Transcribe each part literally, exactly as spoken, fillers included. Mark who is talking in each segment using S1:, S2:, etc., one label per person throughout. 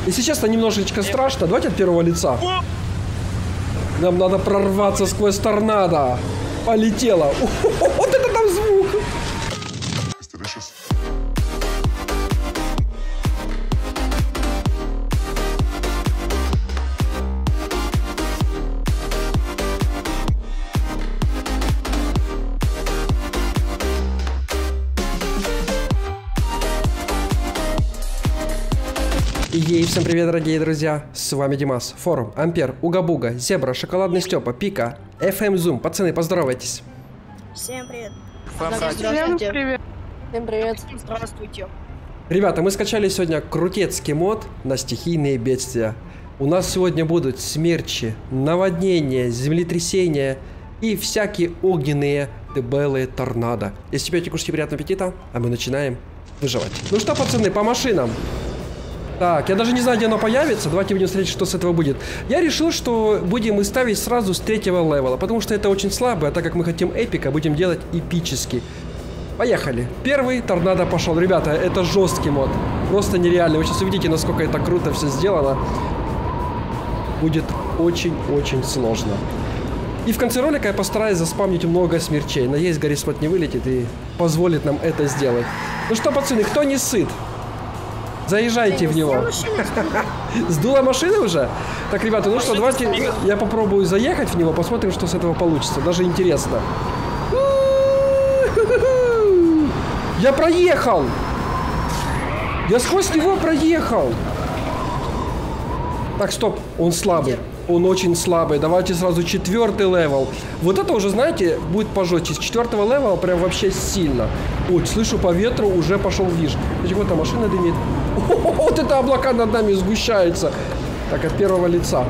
S1: Если честно, немножечко страшно. Давайте от первого лица. Нам надо прорваться сквозь торнадо. Полетело. Вот это там звук. Ей, всем привет, дорогие друзья, с вами Димас, Форум, Ампер, Уга-Буга, Зебра, Шоколадный Степа, Пика, эф эм Zoom. Пацаны, поздоровайтесь.
S2: Всем привет.
S3: Всем привет.
S2: Всем привет. Здравствуйте.
S1: Ребята, мы скачали сегодня крутецкий мод на стихийные бедствия. У нас сегодня будут смерчи, наводнения, землетрясения и всякие огненные дебелые торнадо. Если пьете, кушайте, приятного аппетита, а мы начинаем выживать. Ну что, пацаны, по машинам. Так, я даже не знаю, где оно появится. Давайте будем смотреть, что с этого будет. Я решил, что будем мы ставить сразу с третьего левела, потому что это очень слабо, а так как мы хотим эпика, будем делать эпически. Поехали. Первый торнадо пошел. Ребята, это жесткий мод. Просто нереально. Вы сейчас увидите, насколько это круто все сделано. Будет очень-очень сложно. И в конце ролика я постараюсь заспамнить много смерчей. Надеюсь, Гарри Спот не вылетит и позволит нам это сделать. Ну что, пацаны, кто не сыт? Заезжайте в него. Сдула машина уже? Так, ребята, ну что, давайте я попробую заехать в него, посмотрим, что с этого получится. Даже интересно. Я проехал! Я сквозь него проехал! Так, стоп, он слабый. Он очень слабый. Давайте сразу четвертый левел. Вот это уже, знаете, будет пожестче. С четвертого левела прям вообще сильно. Ой, слышу по ветру, уже пошел виж. Вот там машина дымит. Вот это облака над нами сгущаются. Так, от первого лица.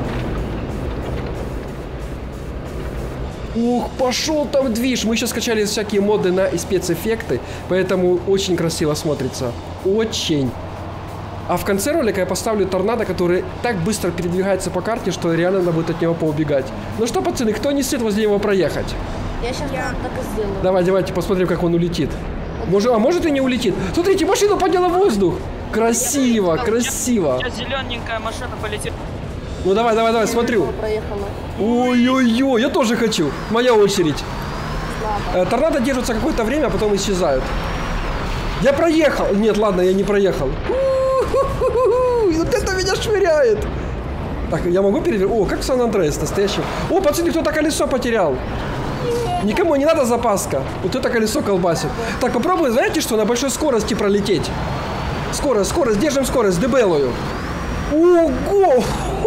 S1: Ух, пошел там движ. Мы сейчас скачали всякие моды на спецэффекты, поэтому очень красиво смотрится. Очень. А в конце ролика я поставлю торнадо, который так быстро передвигается по карте, что реально надо будет от него поубегать. Ну что, пацаны, кто не сыт возле него проехать?
S2: Я сейчас я... так и сделаю.
S1: Давай, давайте посмотрим, как он улетит. Может, а может и не улетит. Смотрите, машина подняла воздух. Красиво, я, красиво.
S3: Сейчас зелененькая машина полетит.
S1: Ну давай, давай, давай, смотрю. Ой-ой-ой, я тоже хочу. Моя очередь. Э, торнадо держатся какое-то время, а потом исчезают. Я проехал. Нет, ладно, я не проехал. Вот это меня швыряет. Так, я могу перевернуть? О, как в Сан-Андреас настоящем. О, пацаны, кто-то колесо потерял. Никому не надо запаска. Вот это колесо колбасит. Так, попробуй, знаете что, на большой скорости пролететь. Скорость, скорость, держим скорость, дебелую. Ого!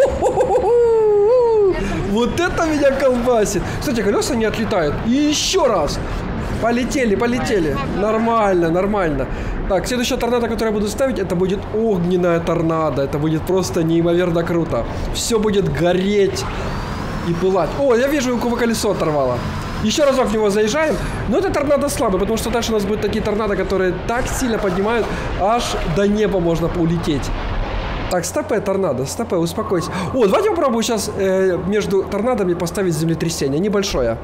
S1: Вот это меня колбасит. Кстати, колеса не отлетают. И еще раз. Полетели, полетели. Нормально, нормально. Так, следующая торнадо, которую я буду ставить, это будет огненная торнадо. Это будет просто неимоверно круто. Все будет гореть и пылать. О, я вижу, у кого колесо оторвало. Еще разок в него заезжаем. Но это торнадо слабый, потому что дальше у нас будут такие торнадо, которые так сильно поднимают, аж до неба можно улететь. Так, стопэ, торнадо, стопэ, успокойся. О, давайте попробую сейчас э, между торнадами поставить землетрясение. Небольшое.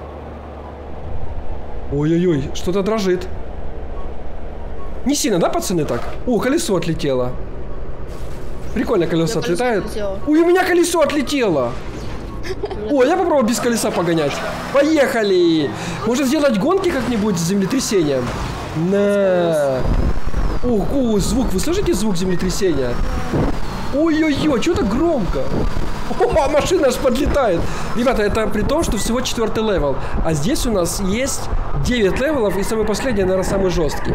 S1: Ой-ой-ой, что-то дрожит. Не сильно, да, пацаны, так? О, колесо отлетело. Прикольно, колесо отлетает. Ой, у меня колесо отлетело. О, я попробую без колеса погонять. Поехали! Может сделать гонки как-нибудь с землетрясением? На. Ого, звук, вы слышите звук землетрясения? Ой-ой-ой, что так громко? О, машина аж подлетает. Ребята, это при том, что всего четвертый левел. А здесь у нас есть девять левелов, и самый последний, наверное, самый жесткий.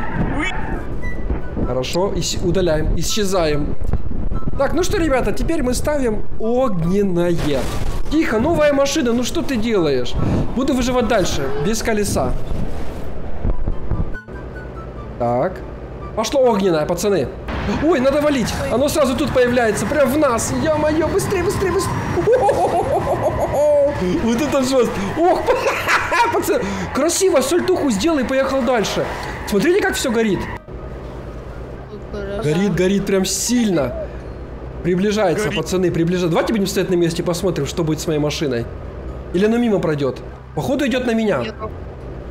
S1: Хорошо, ис- удаляем, исчезаем. Так, ну что, ребята, теперь мы ставим огненное. Тихо, новая машина, ну что ты делаешь? Буду выживать дальше, без колеса. Так. Пошло огненное, пацаны. Ой, надо валить. Оно сразу тут появляется, прям в нас. Ё-моё, быстрее, быстрее, быстрее. Вот это жестко. Ох, пацаны. Красиво, сальтуху сделай, поехал дальше. Смотрите, как все горит. Горит, горит прям сильно. Приближается, горит. Пацаны, приближается. Давайте будем стоять на месте и посмотрим, что будет с моей машиной. Или она мимо пройдет. Походу идет на меня.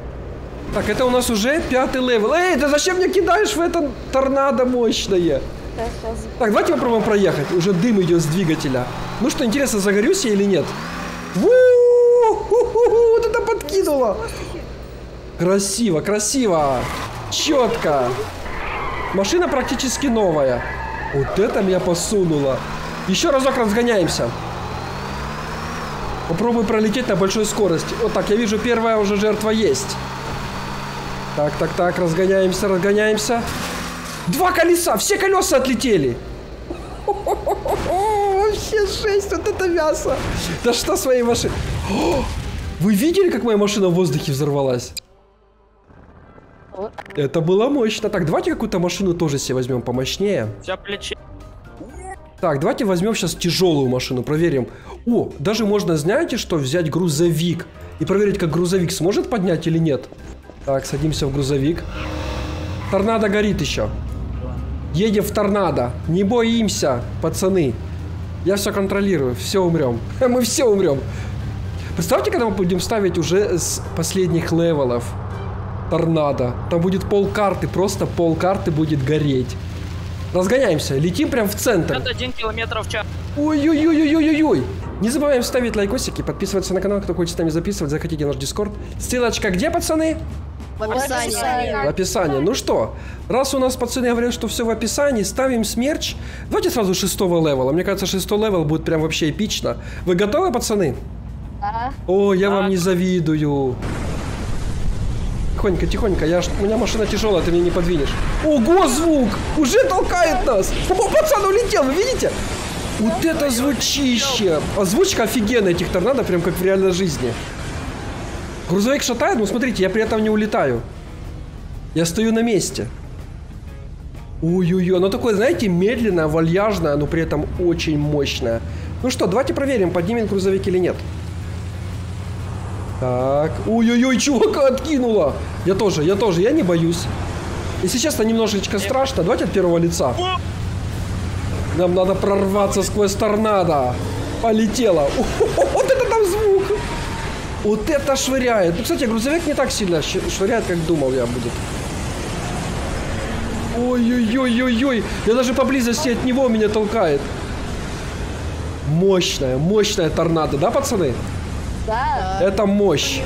S1: Так, это у нас уже пятый левел. Эй, да зачем мне кидаешь в это торнадо мощное? Так, давайте попробуем проехать. Уже дым идет с двигателя. Ну что, интересно, загорюсь я или нет? У-у-у-у-у, вот это подкинуло. Красиво, красиво. Четко. Машина практически новая. Вот это меня посунуло. Еще разок разгоняемся. Попробуй пролететь на большой скорости. Вот так, я вижу, первая уже жертва есть. Так, так, так, разгоняемся, разгоняемся. Два колеса, все колеса отлетели. Вообще жесть, вот это мясо. Да что своей машиной. Вы видели, как моя машина в воздухе взорвалась? Это было мощно. Так, давайте какую-то машину тоже себе возьмем помощнее.
S3: Все плечи.
S1: Так, давайте возьмем сейчас тяжелую машину, проверим. О, даже можно, знаете что, взять грузовик и проверить, как грузовик сможет поднять или нет. Так, садимся в грузовик. Торнадо горит еще. Едем в торнадо. Не боимся, пацаны. Я все контролирую, все умрем. Мы все умрем. Представьте, когда мы будем ставить уже с последних левелов торнадо. Там будет пол карты, просто пол карты будет гореть. Разгоняемся, летим прям в центр.
S3: один километр в час.
S1: Ой-ой-ой-ой-ой-ой. Не забываем ставить лайкосики, подписываться на канал, кто хочет с нами записывать, заходите в наш дискорд. Ссылочка где, пацаны?
S2: В описании.
S1: В описании. Ну что, раз у нас пацаны говорят, что все в описании, ставим смерч. Давайте сразу шестого левела. Мне кажется, шестой левел будет прям вообще эпично. Вы готовы, пацаны?
S2: Да.
S1: О, я вам не завидую. Тихонько, тихонько, я ж... у меня машина тяжелая, ты меня не подвинешь. Ого, звук! Уже толкает нас! О, пацан улетел, вы видите? Вот это звучище! Озвучка офигенная этих торнадо, прям как в реальной жизни. Грузовик шатает, но смотрите, я при этом не улетаю. Я стою на месте. Ой-ой-ой, оно такое, знаете, медленное, вальяжное, но при этом очень мощное. Ну что, давайте проверим, поднимет грузовик или нет. Так, ой-ой-ой, чувака откинуло. Я тоже, я тоже, я не боюсь. Если честно, немножечко страшно. Давайте от первого лица. Нам надо прорваться сквозь торнадо. Полетело. Вот это там звук. Вот это швыряет. Ну, кстати, грузовик не так сильно швыряет, как думал я будет. Ой-ой-ой-ой-ой. Я даже поблизости от него меня толкает. Мощная, мощная торнадо, да, пацаны?
S2: Да.
S1: Это мощь.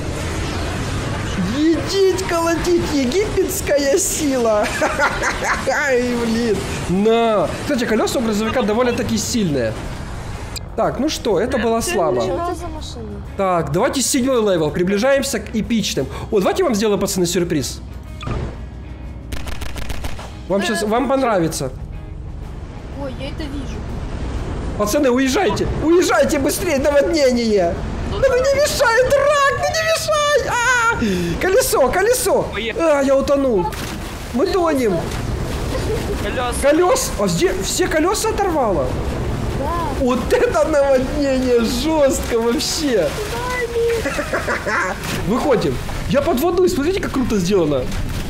S1: Едить, колотить, египетская сила. Ай, блин. На. Кстати, колеса у грузовика довольно-таки сильные. Так, ну что, это было слабо.
S2: Что это за машина?
S1: Так, давайте седьмой левел. Приближаемся к эпичным. О, давайте вам сделаю, пацаны, сюрприз. Вам сейчас, вам понравится.
S2: Ой, я это вижу.
S1: Пацаны, уезжайте. Уезжайте быстрее, наводнение. Да ну не мешай, дурак, ну не мешай! А! Колесо, колесо! А, я утонул. Мы тонем.
S3: Колеса.
S1: Колес? А где все колеса оторвало?
S2: Да.
S1: Вот это наводнение жестко вообще. Выходим. Я под водой, смотрите, как круто сделано.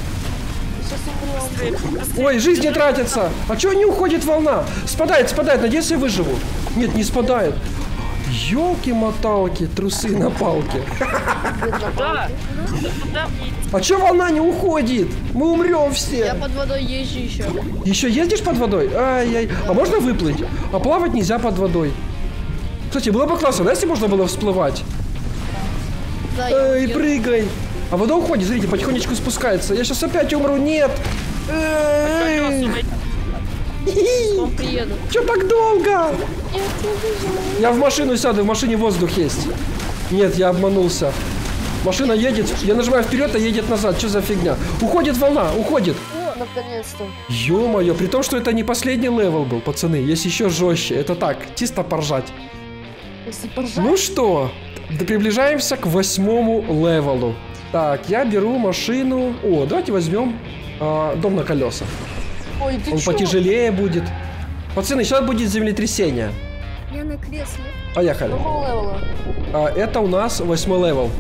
S1: Ой, жизнь не тратится. А чего не уходит волна? Спадает, спадает, надеюсь, я выживу. Нет, не спадает. Ёлки-моталки, трусы на палке.
S3: Да.
S1: А чё волна не уходит? Мы умрем все.
S2: Я под водой езжу еще.
S1: Еще ездишь под водой? Ай-яй. А можно выплыть? А плавать нельзя под водой. Кстати, было бы классно, да, если можно было всплывать?
S2: Да,
S1: Эй, прыгай. А вода уходит, смотрите, потихонечку спускается. Я сейчас опять умру, нет. Эй.
S2: Он приеду.
S1: Чё так долго? Я в машину сяду, в машине воздух есть. Нет, я обманулся. Машина едет, я нажимаю вперед, а едет назад. Что за фигня? Уходит волна, уходит.
S2: О, наконец-то.
S1: Ё-моё, при том, что это не последний левел был, пацаны. Есть еще жестче. Это так, чисто поржать.
S2: Если поржать.
S1: Ну что, приближаемся к восьмому левелу. Так, я беру машину. О, давайте возьмем а, дом на колесах.
S2: Ой, ты
S1: Он
S2: чё?
S1: потяжелее будет. Пацаны, сейчас будет землетрясение.
S2: Я на кресле.
S1: Поехали.
S2: Какого левела?
S1: А, это у нас восьмой левел.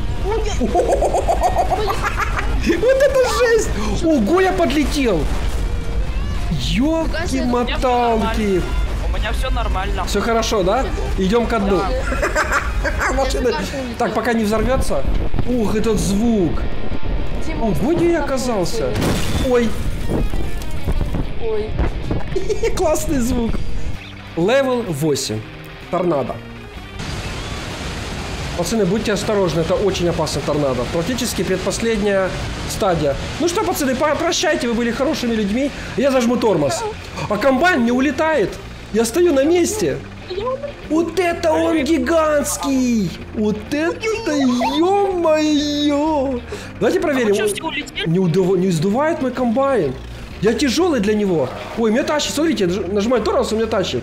S1: Вот это жесть! Ого, я подлетел! Ёлки-моталки!
S3: У меня все нормально.
S1: Все хорошо, да? Идем ко дну. Машина. Так, пока не взорвется. Ух, этот звук. Ого, где я оказался? Ой.
S2: Ой.
S1: Классный звук. Левел восемь. Торнадо. Пацаны, будьте осторожны, это очень опасный торнадо. Практически предпоследняя стадия. Ну что, пацаны, прощайте, вы были хорошими людьми. Я зажму тормоз. А комбайн не улетает. Я стою на месте. Вот это он гигантский! Вот это, ё-моё! Давайте проверим.
S3: А
S1: не, удов... не сдувает мой комбайн. Я тяжелый для него. Ой, меня тащит. Смотрите, нажимаю тормоз, он меня тащит.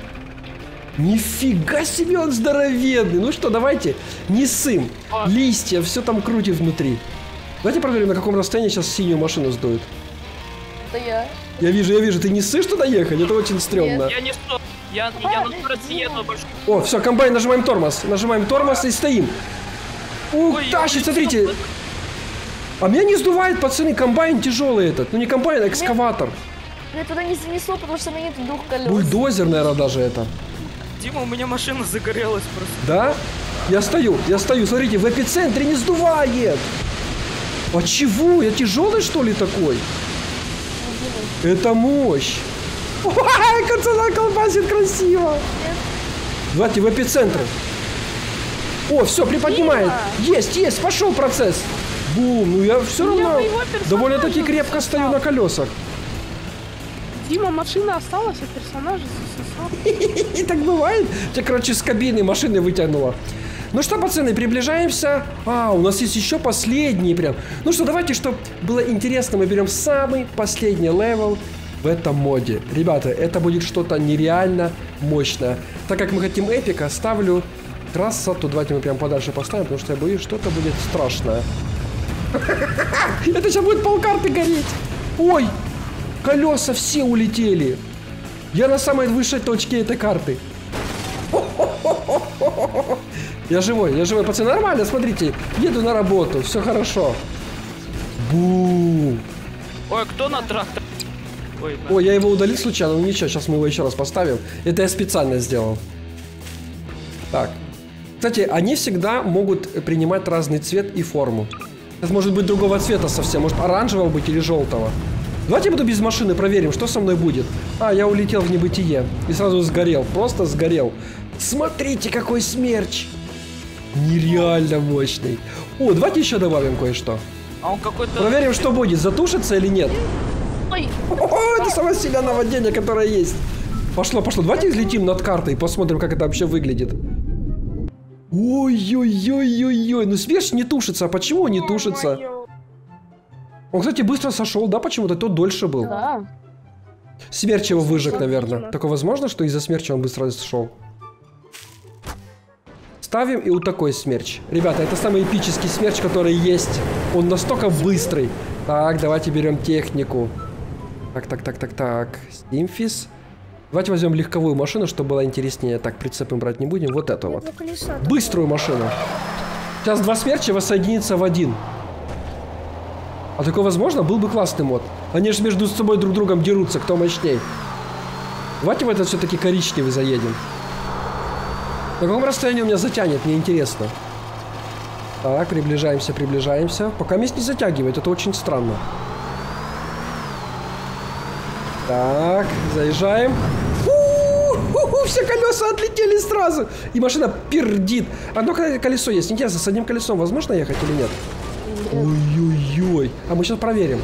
S1: Нифига себе он здоровенный. Ну что, давайте, не ссым. Листья, все там крутит внутри. Давайте проверим, на каком расстоянии сейчас синюю машину сдует.
S2: Это я.
S1: Я вижу, я вижу. Ты не ссышь туда ехать? Это очень стрёмно.
S3: Я не что. Я, я на скорости еду больше.
S1: О, все, комбайн, нажимаем тормоз. Нажимаем тормоз и стоим. Ух,
S3: Ой,
S1: тащит,
S3: ой,
S1: смотрите.
S3: ой.
S1: А меня не сдувает, пацаны, комбайн тяжелый этот. Ну не комбайн, а экскаватор.
S2: Меня туда не занесло, потому что у меня нет двух колес.
S1: Бульдозер, наверное, даже это.
S3: Дима, у меня машина загорелась просто.
S1: Да? Я стою, я стою, смотрите, в эпицентре не сдувает. А чего? Я тяжелый, что ли, такой? Это мощь. Ой, как она колбасит красиво. Давайте в эпицентр. О, все, приподнимает. Есть, есть, пошел процесс. Бум, ну я все равно довольно-таки крепко стою на колесах.
S4: Дима, машина осталась, а персонажа засосал.
S1: И так бывает. Тебя, короче, с кабины машины вытянуло. Ну что, пацаны, приближаемся. А, у нас есть еще последний прям. Ну что, давайте, чтобы было интересно, мы берем самый последний левел в этом моде. Ребята, это будет что-то нереально мощное. Так как мы хотим эпика, ставлю красоту. Давайте мы прям подальше поставим, потому что я боюсь, что-то будет страшное. Это сейчас будет полкарты гореть. Ой, колеса все улетели. Я на самой высшей точке этой карты. Я живой, я живой, пацаны, нормально, смотрите. Еду на работу, все хорошо. Бу.
S3: Ой, кто на тракторе? Ой, на...
S1: Ой, я его удалил случайно, ну ничего, сейчас мы его еще раз поставим. Это я специально сделал. Так. Кстати, они всегда могут принимать разный цвет и форму. Это может быть другого цвета совсем, может оранжевого быть или желтого. Давайте я буду без машины, проверим, что со мной будет. А, я улетел в небытие и сразу сгорел, просто сгорел. Смотрите, какой смерч. Нереально мощный. О, давайте еще добавим кое-что.
S3: А он какой-то...
S1: Проверим, что будет, затушится или нет.
S2: Ой.
S1: О, это самое сильное наводнение, которое есть. Пошло, пошло. Давайте взлетим над картой и посмотрим, как это вообще выглядит. Ой-ой-ой-ой-ой. Ну смерч не тушится. А почему он не тушится? Он, кстати, быстро сошел, да, почему-то? Тот дольше был.
S2: Да.
S1: Смерч его выжег, наверное. Такое возможно, что из-за смерча он быстро сошел? Ставим и вот такой смерч. Ребята, это самый эпический смерч, который есть. Он настолько быстрый. Так, давайте берем технику. Так, так, так, так, так. Стимфис. Давайте возьмем легковую машину, чтобы было интереснее. Так, прицеп мы брать не будем. Вот эту вот. Быструю машину. Сейчас два смерча воссоединятся в один. А такое возможно? Был бы классный мод. Они же между собой друг другом дерутся, кто мощней. Давайте в этот все-таки коричневый заедем. На каком расстоянии у меня затянет? Мне интересно. Так, приближаемся, приближаемся. Пока мест не затягивает, это очень странно. Так, заезжаем. У-у-у, все колеса отлетели сразу. И машина пердит. Одно колесо есть. Интересно, с одним колесом возможно ехать или нет? Ой-ой-ой. А мы сейчас проверим.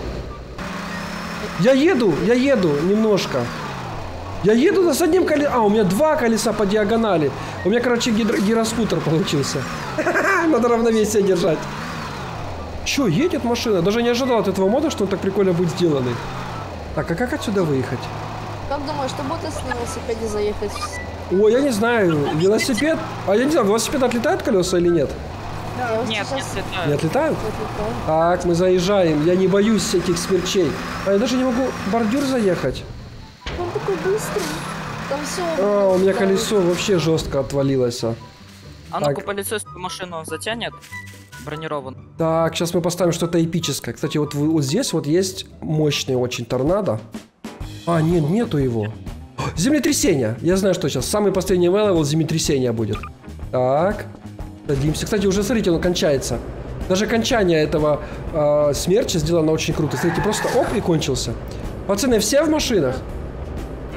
S1: Я еду, я еду немножко. Я еду на заднем колесе. А, у меня два колеса по диагонали. У меня, короче, гидро... гироскутер получился. Надо равновесие держать. Че, едет машина? Даже не ожидал от этого мода, что он так прикольно будет сделанный. Так, а как отсюда выехать?
S2: Как думаешь, что будет, если на велосипеде заехать?
S1: Ой, я не знаю. Велосипед... А я не знаю, велосипед отлетает колеса или нет?
S2: Да, вот
S3: Нет,
S2: сейчас
S3: не слетают.
S1: Не отлетают?
S2: отлетаю.
S1: Так, мы заезжаем. Я не боюсь этих смерчей. А я даже не могу в бордюр заехать.
S2: Он такой быстрый. Там все.
S1: А, у меня колесо вообще жестко отвалилось.
S3: А ну-ка,
S1: Так.
S3: полицейскую машину затянет. Бронирован.
S1: Так, сейчас мы поставим что-то эпическое. Кстати, вот, вы- вот здесь вот есть мощный очень торнадо. А, нет, нету его. Землетрясение. Я знаю, что сейчас. Самый последний левел землетрясение будет. Так. Садимся. Кстати, уже, смотрите, он кончается. Даже окончание этого э, смерча сделано очень круто. Смотрите, просто оп, и кончился. Пацаны, все в машинах?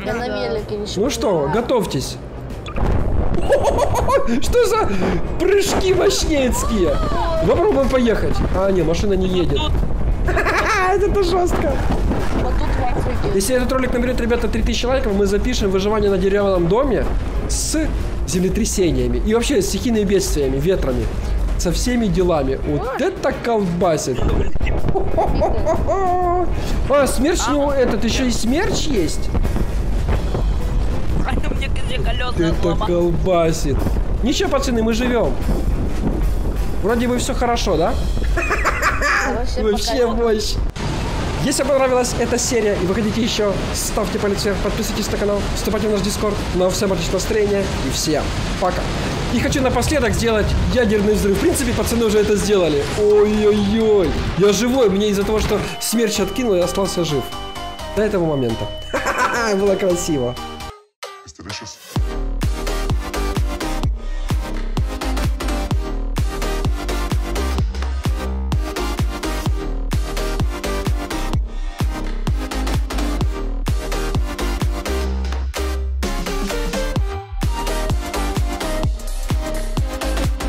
S2: Я на мелике ничего
S1: Ну
S2: не
S1: что,
S2: знаю.
S1: готовьтесь. Что за прыжки мощнецкие? Попробуем поехать. А, не, машина не едет. Это жестко.
S2: Вот тут в Африке.
S1: Если этот ролик наберет, ребята, три тысячи лайков, мы запишем выживание на деревянном доме с землетрясениями и вообще с стихийными бедствиями, ветрами. Со всеми делами. Вот это колбасит. А, смерч, ну, этот, еще и смерч есть.
S3: Мне где колеса
S1: Это
S3: сломал.
S1: колбасит. Ничего, пацаны, мы живем. Вроде бы все хорошо, да?
S2: Вообще,
S1: Вообще
S2: пока-
S1: мощь. Если вам понравилась эта серия и вы хотите еще, ставьте палец вверх, подписывайтесь на канал, вступайте в наш дискорд. Ну а всем отличного настроения и всем пока. И хочу напоследок сделать ядерный взрыв. В принципе, пацаны уже это сделали. Ой-ой-ой. Я живой, мне из-за того, что смерч откинул, я остался жив. До этого момента. Было красиво.
S5: It's delicious.